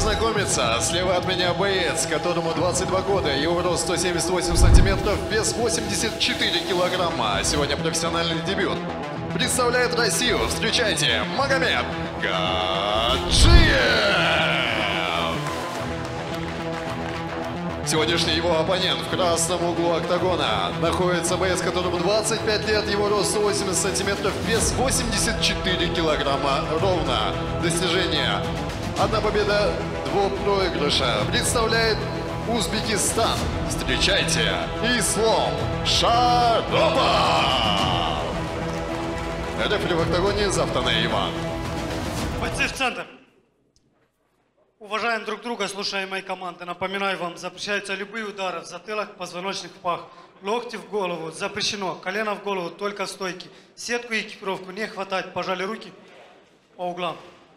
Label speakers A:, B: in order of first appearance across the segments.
A: знакомиться. Слева от меня боец, которому 22 года, его рост 178 сантиметров, вес 84 килограмма. Сегодня профессиональный дебют. Представляет Россию. Встречайте, Магомед Гаджиев! Сегодняшний его оппонент в красном углу октагона находится боец, которому 25 лет, его рост 180 сантиметров, вес 84 килограмма ровно. Достижение: 1 победа, 2 проигрыша. Представляет Узбекистан. Встречайте, Ислом Шаропов! Рефери в октагоне Завтаная Иван.
B: Бойцы в центр. Уважаем друг друга, слушаем моей команды. Напоминаю вам, запрещаются любые удары в затылок, позвоночник, в пах. Локти в голову запрещено, колено в голову только в стойке. Сетку и экипировку не хватать, пожали руки по углам.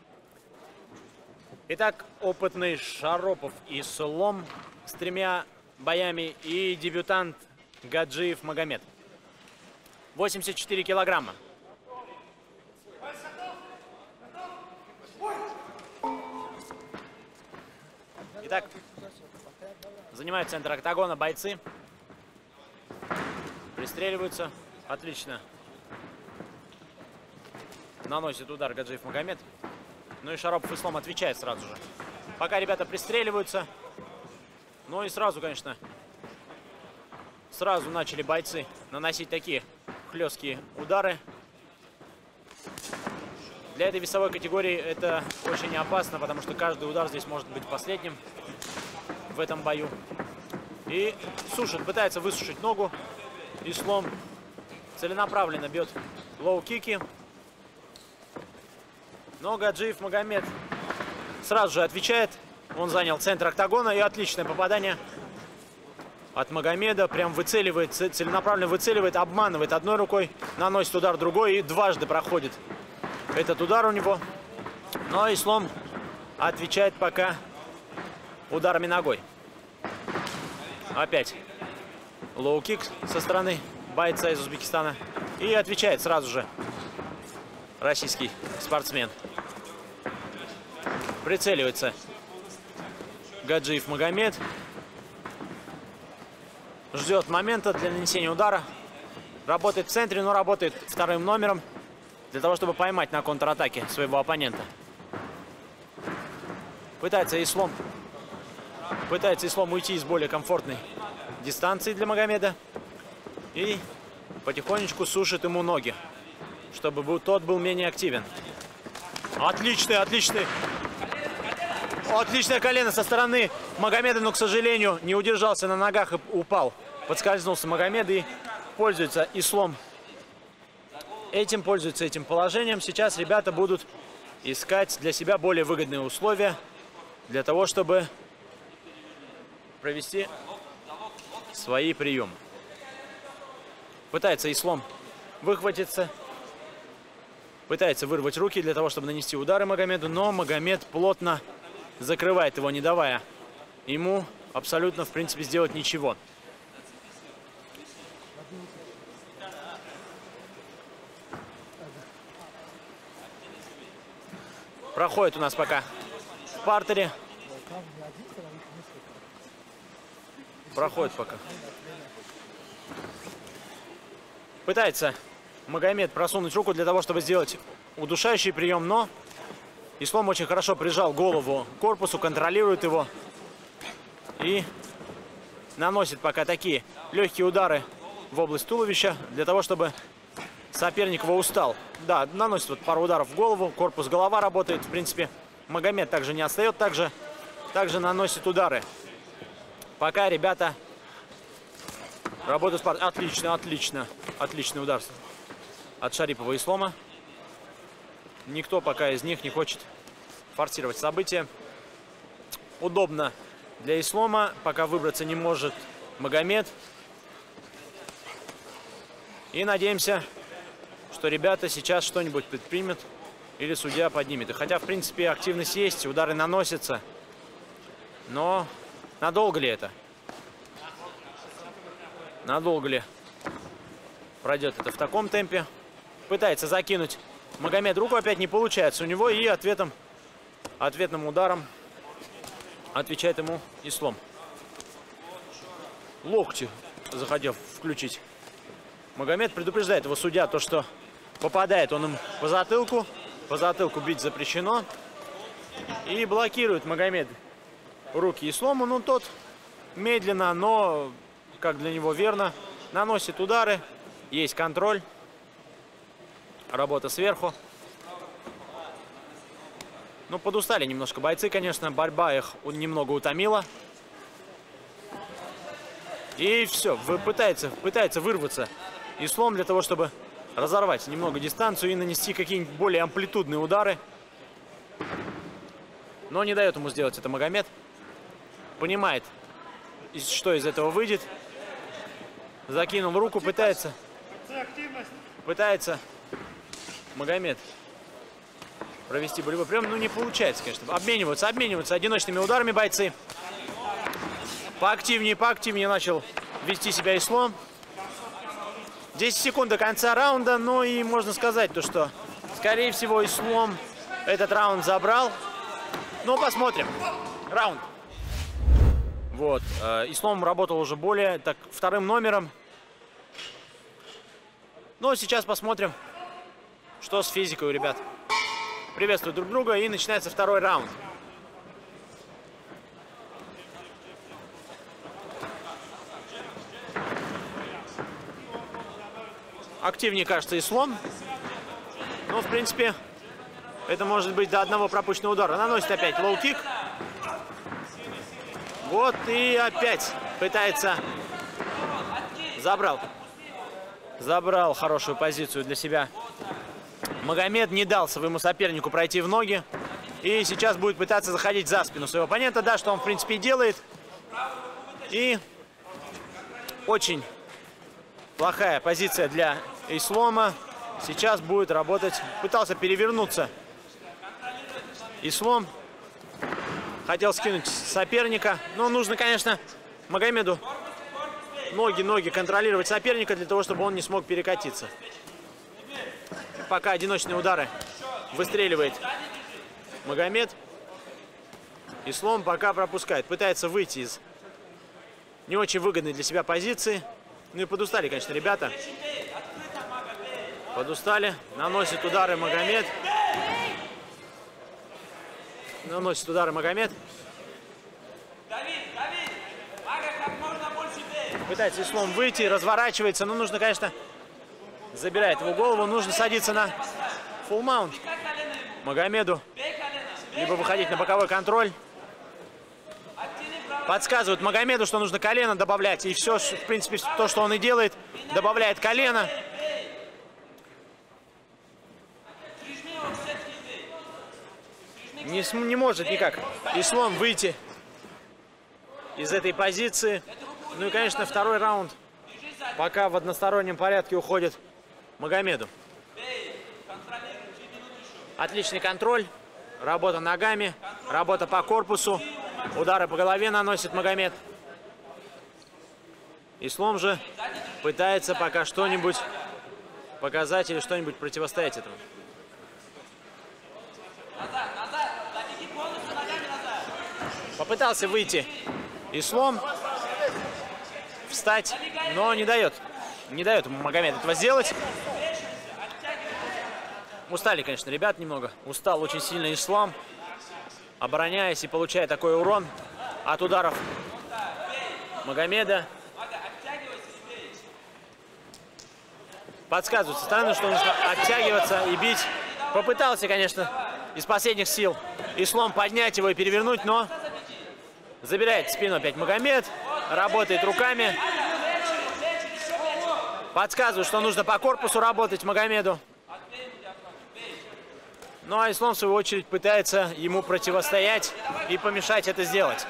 C: Итак, опытный Шаропов и Ислом с 3 боями и дебютант Гаджиев Магомед. 84 килограмма. Итак, занимают центр октагона бойцы. Пристреливаются. Отлично. Наносит удар Гаджиев Магомед. Ну и Шаропов Ислом отвечает сразу же. Пока ребята пристреливаются. Ну и сразу, конечно, сразу начали бойцы наносить такие хлесткие удары. Для этой весовой категории это очень опасно, потому что каждый удар здесь может быть последним в этом бою. И сушит, пытается высушить ногу. Ислом целенаправленно бьет лоу-кики. Но Гаджиев Магомед сразу же отвечает. Он занял центр октагона, и отличное попадание от Магомеда. Прям выцеливает, целенаправленно выцеливает, обманывает одной рукой, наносит удар другой и дважды проходит этот удар у него. Но Ислом отвечает пока ударами ногой. Опять лоу-кик со стороны бойца из Узбекистана. И отвечает сразу же российский спортсмен. Прицеливается Гаджиев Магомед. Ждет момента для нанесения удара. Работает в центре, но работает вторым номером для того, чтобы поймать на контратаке своего оппонента. Пытается Ислом уйти из более комфортной дистанции для Магомеда. И потихонечку сушит ему ноги, чтобы тот был менее активен. Отличное колено со стороны Магомеда, но, к сожалению, не удержался на ногах и упал. Подскользнулся Магомед, и пользуется Ислом этим положением. Сейчас ребята будут искать для себя более выгодные условия для того, чтобы провести свои приемы. Пытается Ислом выхватиться, пытается вырвать руки для того, чтобы нанести удары Магомеду, но Магомед плотно закрывает его, не давая ему абсолютно, в принципе, сделать ничего. Проходит у нас пока в партере. Проходит пока. Пытается Магомед просунуть руку для того, чтобы сделать удушающий прием, но Ислом очень хорошо прижал голову к корпусу, контролирует его и наносит пока такие легкие удары в область туловища для того, чтобы соперник его устал. Да, наносит вот пару ударов в голову, корпус, голова работает. В принципе, Магомед также не отстает, также наносит удары. Пока ребята работают в паре. Отличный удар от Шарипова и Ислома. Никто пока из них не хочет форсировать события. Удобно для Ислома, пока выбраться не может Магомед. И надеемся, что ребята сейчас что-нибудь предпримут или судья поднимет. И хотя, в принципе, активность есть, удары наносятся. Но надолго ли это? Надолго ли пройдет это в таком темпе? Пытается закинуть Магомед руку, опять не получается у него. И ответным ударом Отвечает ему Ислом. Локти захотел включить. Магомед предупреждает его судья, то что попадает он им по затылку. По затылку бить запрещено. И блокирует Магомед руки Ислому. Ну, тот медленно, но, как для него верно, наносит удары. Есть контроль. Работа сверху. Ну, подустали немножко бойцы, конечно. Борьба их немного утомила. И все, пытается вырваться Ислом для того, чтобы разорвать немного дистанцию и нанести какие-нибудь более амплитудные удары. Но не дает ему сделать это Магомед. Понимает, что из этого выйдет. Закинул руку, пытается Магомед провести болевой прием. Ну, не получается, конечно. Обмениваются одиночными ударами бойцы. Поактивнее начал вести себя Ислом. 10 секунд до конца раунда. Ну и можно сказать, то, что, скорее всего, Ислом этот раунд забрал. Ну, посмотрим. Раунд. Вот. Ислом работал уже более так вторым номером. Ну, сейчас посмотрим, что с физикой у ребят. Приветствуют друг друга, и начинается второй раунд. Активнее, кажется, Ислом. Но, в принципе, это может быть до одного пропущенного удара. Наносит опять лоу-кик. Вот и опять пытается. Забрал хорошую позицию для себя. Магомед не дал своему сопернику пройти в ноги. И сейчас будет пытаться заходить за спину своего оппонента. Да, что он, в принципе, и делает. И очень плохая позиция для Ислома. Сейчас будет работать. Пытался перевернуться Ислом. Хотел скинуть соперника. Но нужно, конечно, Магомеду ноги контролировать соперника, для того, чтобы он не смог перекатиться. Пока одиночные удары выстреливает Магомед, Ислом пока пропускает. Пытается выйти из не очень выгодной для себя позиции. Ну и подустали, конечно, ребята. Подустали. Наносит удары Магомед. Пытается Ислом выйти, разворачивается. Но нужно, конечно, забирает его голову. Нужно садиться на фулл маунт Магомеду. Либо выходить на боковой контроль. Подсказывают Магомеду, что нужно колено добавлять. И все, в принципе, то, что он и делает. Добавляет колено. Не может никак Ислом выйти из этой позиции. Ну и, конечно, второй раунд пока в одностороннем порядке уходит Магомеду. Отличный контроль. Работа ногами. Работа по корпусу. Удары по голове наносит Магомед. Ислом же пытается пока что-нибудь показать или что-нибудь противостоять этому. Попытался выйти Ислом, встать, но не дает. Не дает ему Магомед этого сделать. Устали, конечно, ребят немного. Устал очень сильно Ислам, обороняясь и получая такой урон от ударов Магомеда. Подсказывают со стороны, что нужно оттягиваться и бить. Попытался, конечно, из последних сил Ислам поднять его и перевернуть, но забирает в спину опять Магомед. Работает руками. Подсказывают, что нужно по корпусу работать Магомеду. Ну а Ислам, в свою очередь, пытается ему противостоять и помешать это сделать.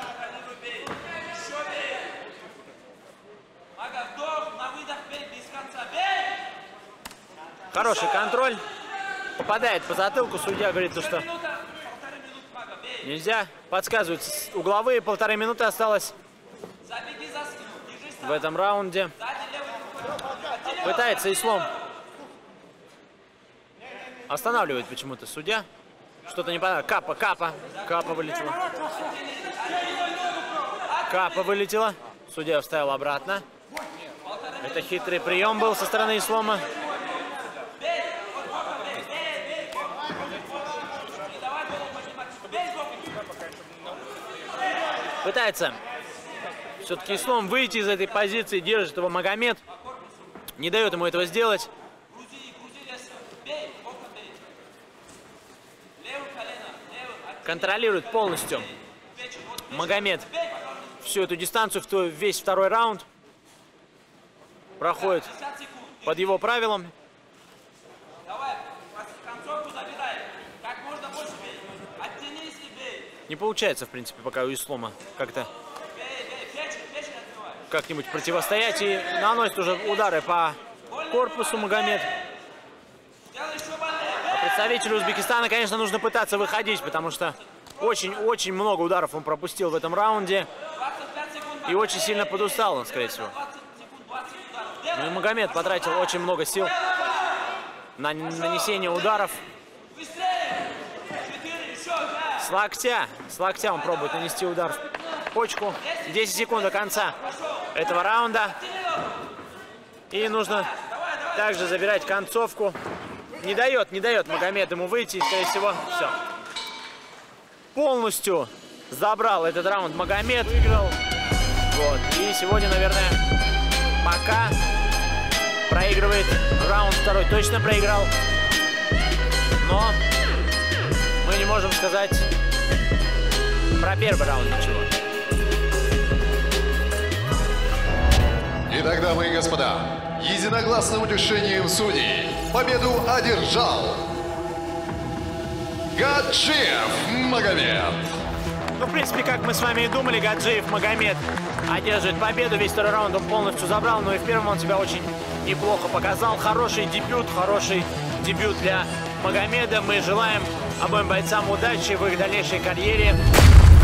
C: Хороший контроль. Попадает по затылку. Судья говорит, что нельзя. Подсказывают угловые. 1,5 минуты осталось в этом раунде. Пытается Ислам. Останавливает почему-то судья. Что-то не понятно. Капа вылетела. Капа вылетела. Судья вставил обратно. Это хитрый прием был со стороны Ислома. Пытается все-таки Ислом выйти из этой позиции, держит его Магомед. Не дает ему этого сделать. Контролирует полностью Магомед всю эту дистанцию, весь второй раунд. Проходит под его правилам. Не получается, в принципе, пока у Ислома как-нибудь противостоять. И наносит уже удары по корпусу Магомед. А представителю Узбекистана, конечно, нужно пытаться выходить, потому что очень много ударов он пропустил в этом раунде. И очень сильно подустал он, скорее всего. Ну и Магомед потратил очень много сил на нанесение ударов. С локтя он пробует нанести удар в почку. 10 секунд до конца этого раунда. И нужно также забирать концовку. Не дает Магомед ему выйти. Скорее всего, все. Полностью забрал этот раунд Магомед. Выиграл. Вот. И сегодня, наверное, пока проигрывает раунд второй. Точно проиграл. Но мы не можем сказать про первый раунд ничего.
A: Итак, дамы и господа, единогласным решением судей победу одержал Гаджиев Магомед.
C: Ну, в принципе, как мы с вами и думали, Гаджиев Магомед одерживает победу. Весь второй раунд он полностью забрал, но и в первом он себя очень неплохо показал. Хороший дебют для Магомеда. Мы желаем обоим бойцам удачи в их дальнейшей карьере.